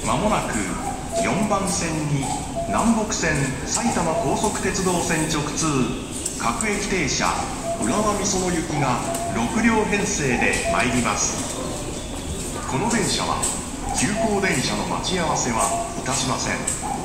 まもなく4番線に南北線埼玉高速鉄道線直通各駅停車浦和美園行きが6両編成で参ります。この電車は急行電車の待ち合わせはいたしません。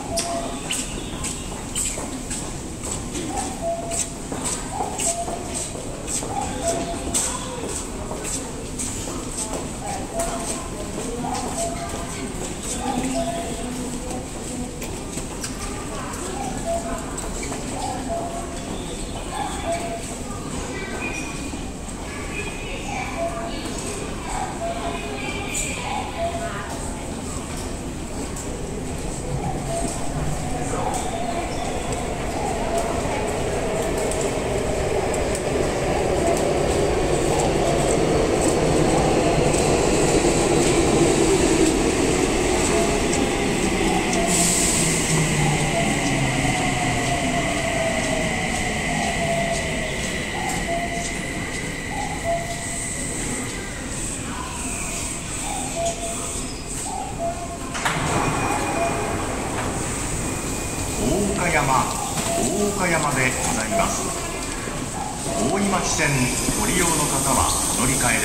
大岡山でございます。大井町線ご利用の方はお乗り換えです。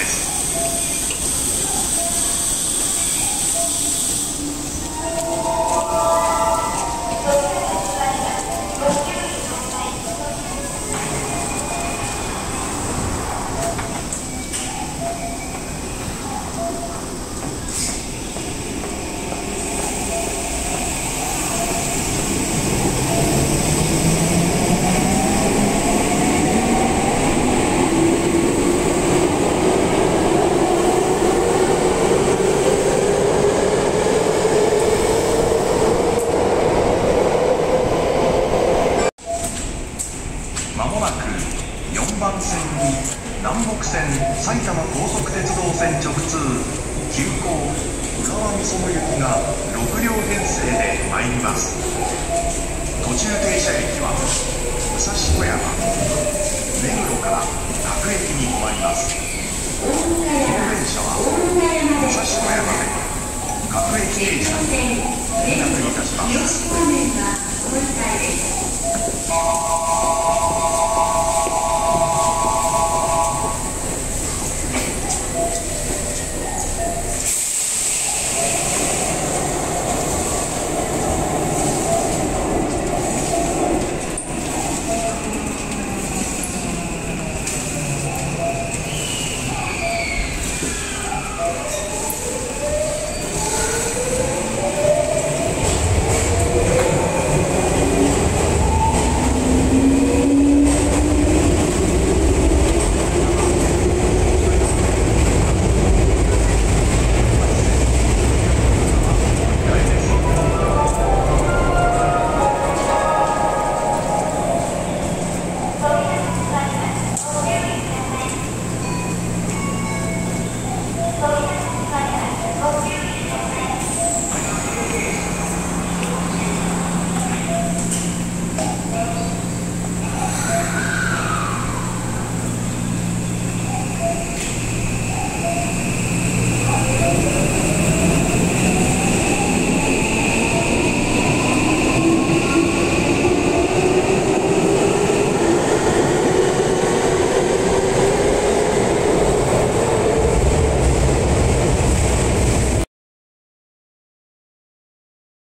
まもなく4番線に南北線埼玉高速鉄道線直通急行浦和美園行きが6両編成で参ります。途中停車駅は武蔵小山、目黒から各駅に止まります。この電車は武蔵小山で各駅停車に連絡いたします。